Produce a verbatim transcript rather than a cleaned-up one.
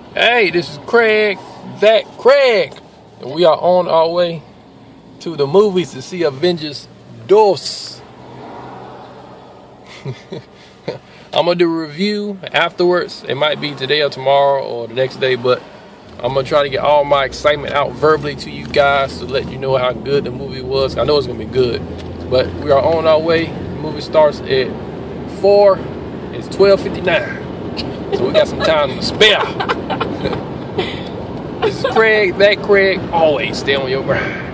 Hey, this is Craig, that Craig, and we are on our way to the movies to see Avengers dos. I'm gonna do a review afterwards. It might be today or tomorrow or the next day, but I'm gonna try to get all my excitement out verbally to you guys to let you know how good the movie was. I know it's gonna be good, but we are on our way. The movie starts at four. It's twelve fifty-nine. So we got some time to spare. This is Craig, that Craig. Always stay on your grind.